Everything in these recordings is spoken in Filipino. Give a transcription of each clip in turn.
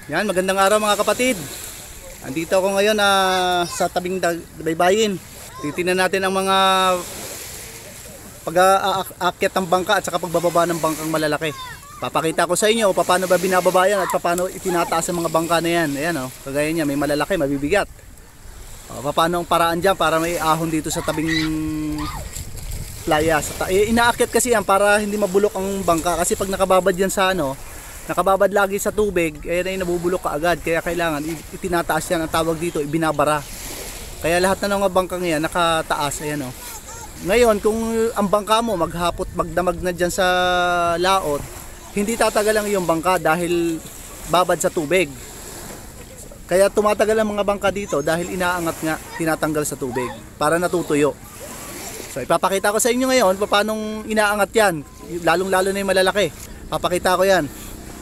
Yan, magandang araw mga kapatid. Andito ako ngayon sa tabing baybayin. Titingnan natin ang mga pag-aakyat ng bangka at saka pagbababa ng bangkang malalaki. Papakita ko sa inyo paano ba binababa yan at paano itinataas ang mga bangka na yan. Ayan o, kagaya niya, may malalaki, mabibigat. Paano ang paraan dyan para may ahon dito sa tabing playa. Inaakyat kasi yan para hindi mabulok ang bangka. Kasi pag nakababad yan sa nakababad lagi sa tubig, ay nabubulok ka agad. Kaya kailangan itinataas yan, ang tawag dito, ibinabara. Kaya lahat na ng bangkang yan nakataas. Ayan o. Ngayon, kung ang bangka mo maghapot, magdamag na dyan sa laot, hindi tatagal ang iyong bangka dahil babad sa tubig. Kaya tumatagal ang mga bangka dito dahil inaangat nga, tinatanggal sa tubig para natutuyo. So ipapakita ko sa inyo ngayon paano inaangat yan, lalong-lalo na yung malalaki. Papakita ko yan.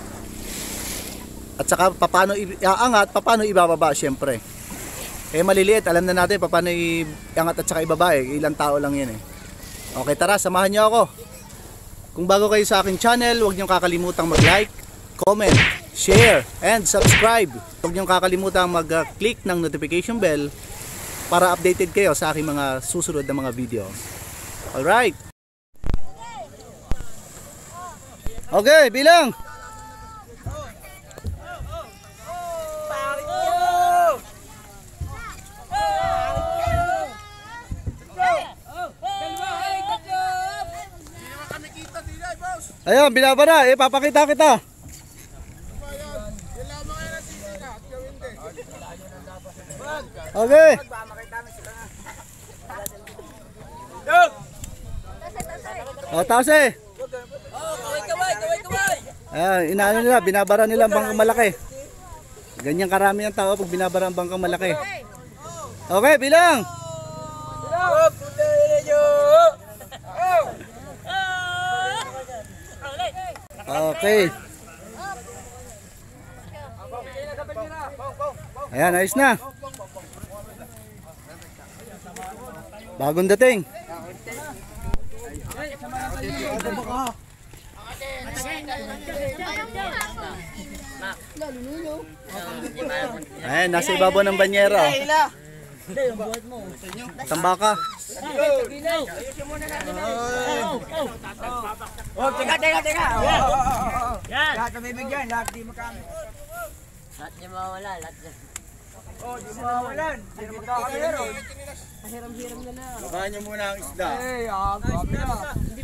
At saka paano iaangat, paano ibababa syempre. Maliliit, alam na natin paano iangat at saka ibaba ilang tao lang yan Okay, tara, samahan niyo ako. Kung bago kayo sa aking channel, huwag niyo kakalimutang mag-like, comment, share, and subscribe. Huwag niyo kakalimutang mag-click ng notification bell para updated kayo sa aking mga susunod na mga video. Alright. Okay, bilang. Ayun, binabara. Papakita kita. Okay. Taas kaway. Ayan, inaano nila, binabara nila ang bangkang malaki. Ganyan karami ang tao pag binabara ang bangkang malaki. Okay, bilang. Okay. Ayan, ayos na. Bagong dating. Ayan, nasa ibabaw ng banyera. Tambaka. Teka. Lahat na bibigyan, lahat di makamit. Lahat niya mawawala, lahat niya. Di mawawalan. Di na magkakayaro. Hiram-hiram na lang. Bakahan niyo muna ang isda. Grabe na. Hindi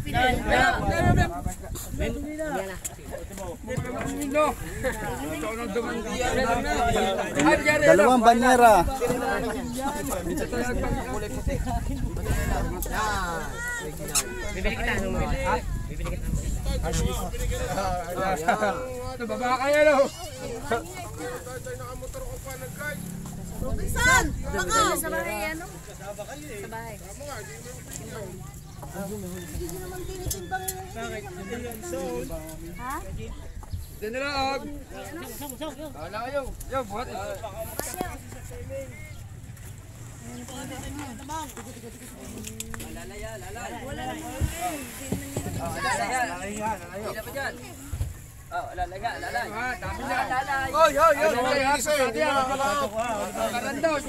pinili. Dalawang banyera. Bibili kita. Bibili kita. Baba kayo no. Saan? Baka sa bahay ano? Sa bahay. Hindi naman tinitimbang. Ha? Dinarag. Wala kayo. Yo, buhat. Wala lang. Lalay. Oy. Karandos.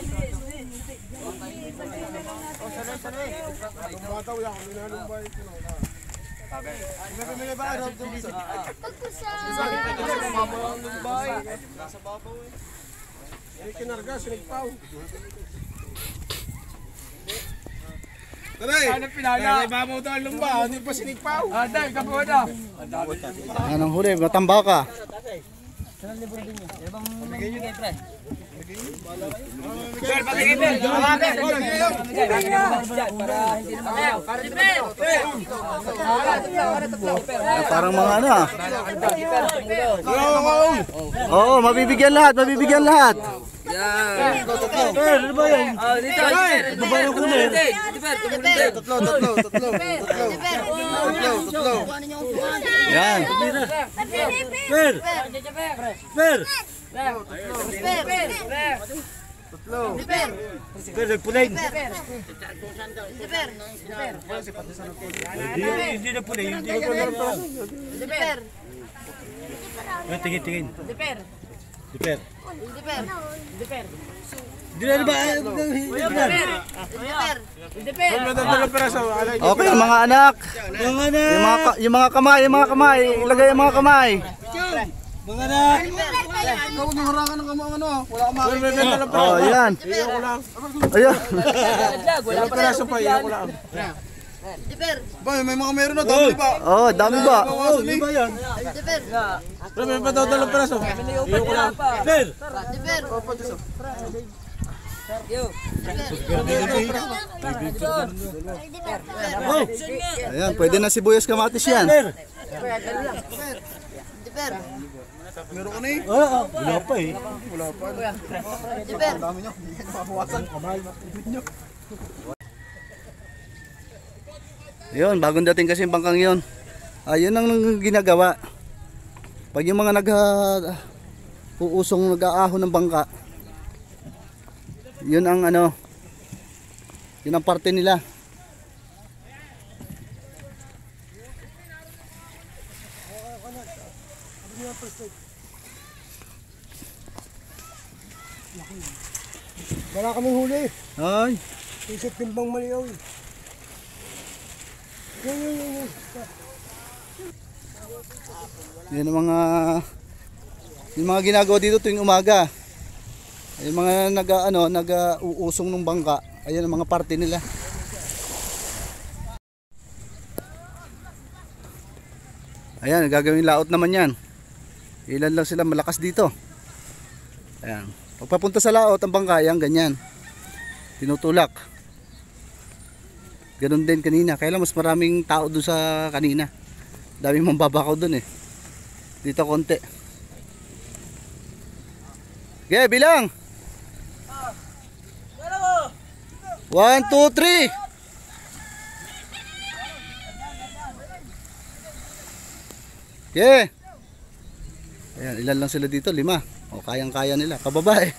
Ano pinala? Ibabaw daw ang lumba, hindi pa sinigpaw. Dahil kapo na. Anong huli? Matambaka. Sir, patingin din. Parang mga Oo, mabibigyan lahat. Yan. Ano ba yan? Dito. Ano ba yung kunin? Tatlo. Yan. Per, nagpulay. Hindi na pulay. Tingin. Diper. Diper. Okay, mga anak. Yung mga kamay, ilagay yung mga kamay. Mga anak. Huwag yung harangan ng kamang ano. Wala kang makikita. Oh, yan. Iyak ko lang. Ayun. Walang peraso pa, iyak ko lang. Diper. Ba, may mga meron na dami pa. Oh, dami ba? Di ba yan? Diper. Pero may pa daw dalang peraso. Iyak ko lang. Diper. Ayan, pwede na sibuyas kamatis yan. Diper. Meron ko na eh. Wala pa eh. Wala pa. Diper. Dami nyo. Hindi nyo makawasan. Yun, bagong dating kasi yung bangkang yun. Ayun ang ginagawa. Pag yung mga uusong nag-aahon ng bangka, yun ang ano, yun ang parte nila. Wala kaming huli. Ay, Isip timbang maliyaw. yun ang yung mga ginagawa dito tuwing umaga. Yung mga nag-uusong ng bangka, ayun ang mga parte nila. Ayan, gagawing laot naman yan. Ilan lang sila malakas dito. Ayan. Pagpapunta sa laot, ang bangka, yan, ganyan. Tinutulak. Ganun din kanina. Kaya lang mas maraming tao doon sa kanina. Daming mambabakaw doon eh. Dito konti. Okay, bilang. 1, 2, 3. Okay. Ayan, ilan lang sila dito? 5. O, kayang-kaya nila. Pababa eh.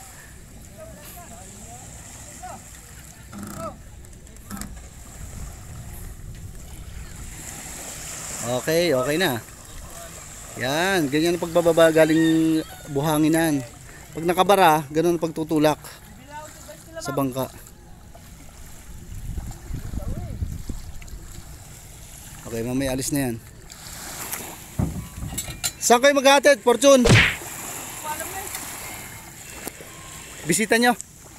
Okay, okay na. Yan, ganyan ang pagbababa galing buhanginan. Pag nakabara, ganun ang pagtutulak sa bangka. Okay, mamaya alis na yan. Saan kayo maghatid, Fortune? Bisita nyo?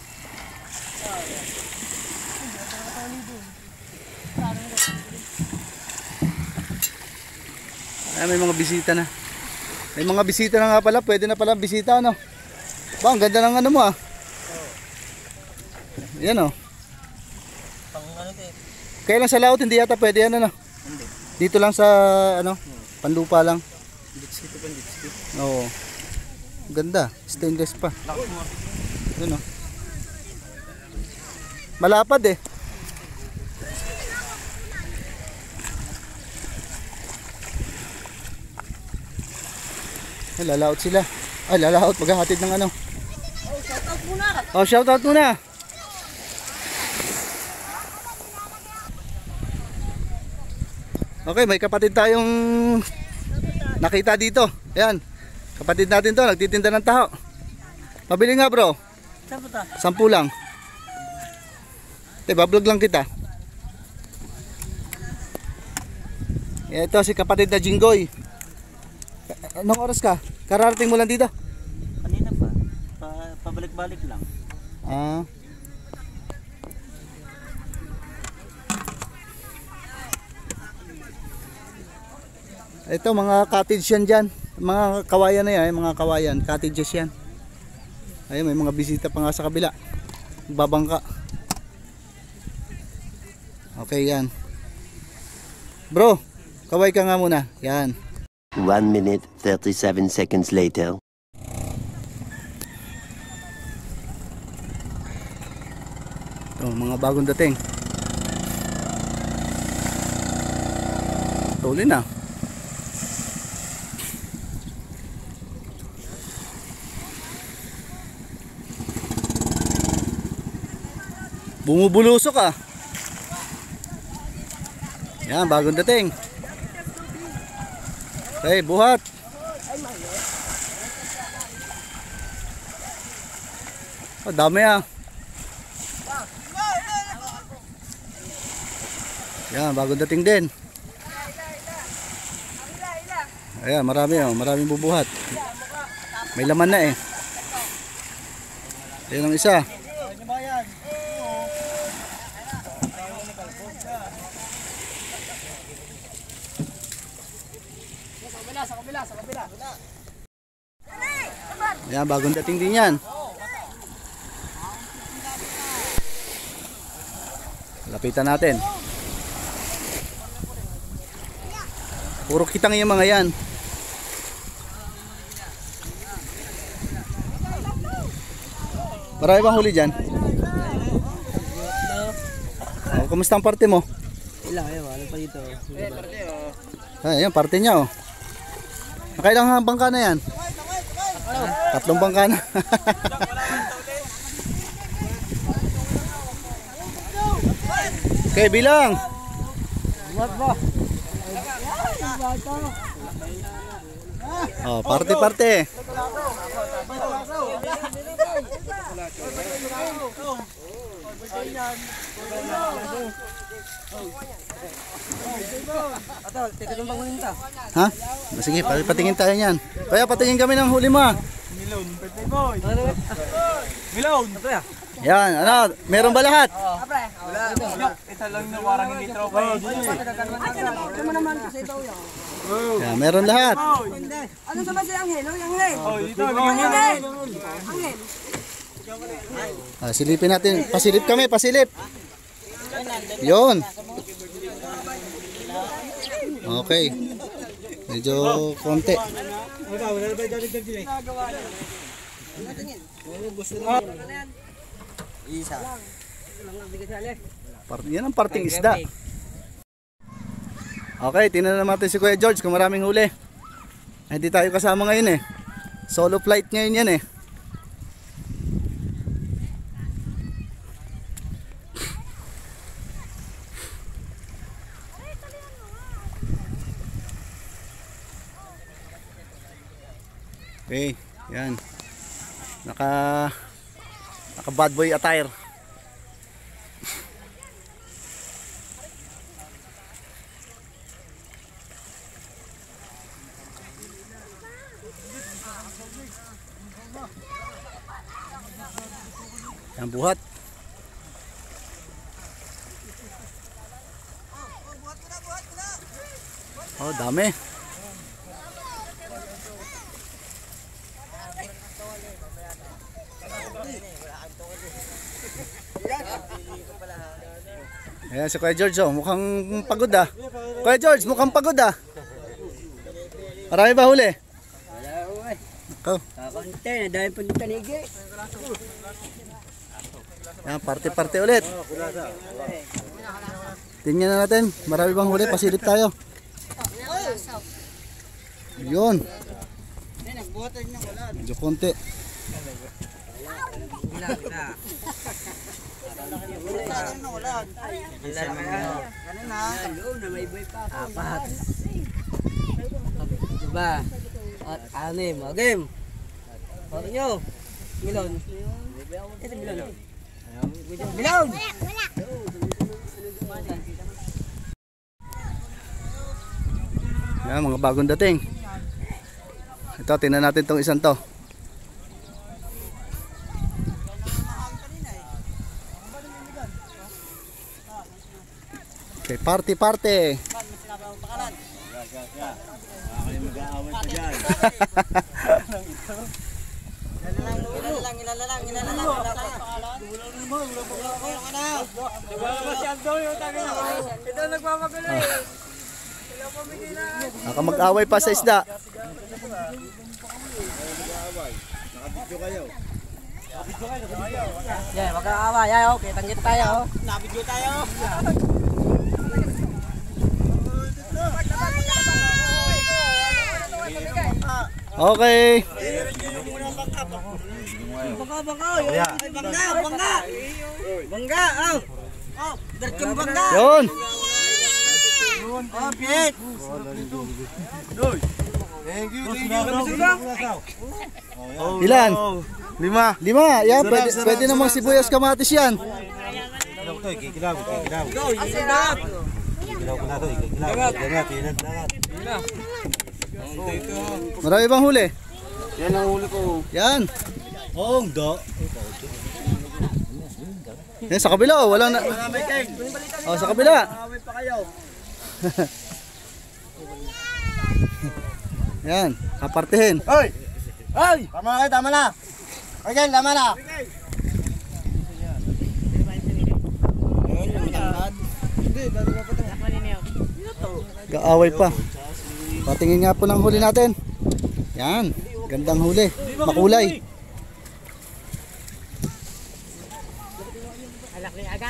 Ay, may mga bisita na. May mga bisita na nga pala. Pwede na pala bisita, ano? Ba, ang ganda ng ano mo, ah. Yan, oh. Kaya lang sa laot, hindi yata pwede yan, ano? Dito lang sa, ano, panlupa lang. Oo. Ganda. Stainless pa. Yan, oh. Malapad, eh. Ay, lalaot sila. Ay, lalaot. Maghahatid ng ano. Oh, shoutout muna. Oh, shoutout muna. Okay, may kapatid tayong nakita dito. Ayan. Kapatid natin to, nagtitinda ng taho. Pabili nga, bro. 10 lang. Bablog lang kita. Ito si kapatid na Jinggoy. Anong oras ka? Kararating mo lang dito? Kanina pa. Pabalik-balik lang. Ah. Ito mga cottage yan dyan. Mga kawayan na yan, mga kawayan, cottages yan. Ayun, may mga bisita pa nga sa kabila. Babangka. Okay, yan. Bro, kaway ka nga muna. Yan. 1 minute 37 seconds later. Ito, mga bagong dating. Tuli na. Bumubulusok ah. Yan, bagong dating. Okay, buhat. Oh, dami ah. Yan, bagong dating din. Ayan, marami oh, maraming bubuhat. May laman na eh. Ayan ang isa. Sa kabila. Ayan, bagong dating din yan. Lapitan natin. Puro kitang yung mga yan. Marami bang huli dyan? Oh, kumusta ang parte mo? Ilang, ano pa dito? Ay, ayan, parte niya oh. Nakailang bangka na yan? 3 bangka na. Okay, bilang. Oh, parte. Ato, teka lang bang ta? Ha? Sige, patingin tayo niyan. Kaya patingin kami ng huli mo. Milon! Ato ya? Yan, ano, meron ba lahat? Apre. Wala. Isa lang na warang hindi tropa. Ano naman kasi ito yan? Yan, meron lahat. Ano sa ba si Angel? Angel. Oh, dito. Angel. Ah, silipin natin. Pasilip kami, pasilip. Yun. Okay. Medyo konti. Isa. Yan ang parting isda. Okay, tingnan natin si Kuya George kung maraming huli. Hindi tayo kasama ngayon eh. Solo flight ngayon yan eh. Okay, yan. Naka bad boy attire. Yan buhat. Oh, dami. Ayan si Kuya George oh, mukhang pagod ah. Kuya George, mukhang pagod ah. Marami ba huli? Wala ko eh. Ikaw. Kakonte, dahil po dito tanigi. Ayan, parte ulit. Tingnan na natin, marami bang huli? Pasilip tayo. Yun. Medyo konti. Apat. Diba? At anim. O game. O nyo. Milon. Ito milon. Milon! Yan, mga bagong dating. Ito, tingnan natin tong isang to. Okay, parte. Naka mag-away pa sa isda. Yan, magkakawa. Yan, okay. Tanggit tayo. Nabidyo tayo. Okay. Bangga. Oh, derkeng bangga. Yun. Oh, Piet. Thank you. Ilan? 5. 5. Yan, pwede namang sibuyas kamatis yan. Marami bang huli? Yan ang huli ko. Yan. Oh, yan sa kabila, oh, walang na. Oh, sa kabila. Yan, kapartihin. Hoy! Hoy! Tama na kayo, tama na. Okay, tama na. Kaaway pa. Patingin nga po ng huli natin. Yan, gandang huli. Makulay. Alak ni aga.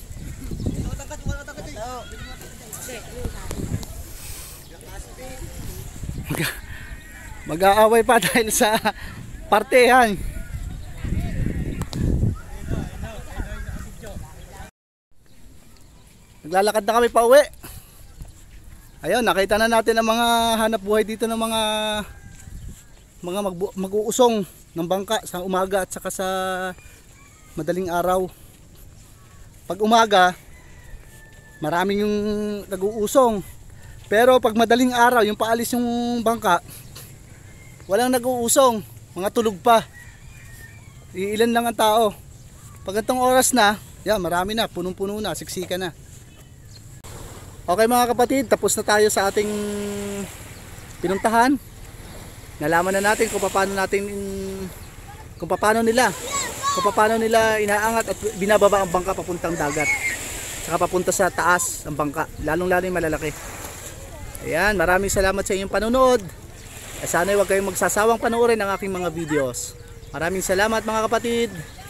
Mag-aaway pa dahil sa partihan. Naglalakad na kami pa uwi. Ayun, nakita na natin ang mga hanap buhay dito ng mga mag-uusong ng bangka sa umaga at saka sa madaling araw. Pag umaga, maraming yung nag-uusong. Pero pag madaling araw, yung paalis yung bangka, walang nag-uusong, mga tulog pa. Iilan lang ang tao. Pag itong oras na, yan, marami na, punong-puno na, siksika na. Okay mga kapatid, tapos na tayo sa ating pinuntahan. Nalaman na natin kung paano nila inaangat at binababa ang bangka papuntang dagat. Saka papunta sa taas ang bangka, lalong-lalo yung malalaki. Ayan, maraming salamat sa inyong panonood. Sana huwag kayong magsasawang panoorin ang aking mga videos. Maraming salamat mga kapatid.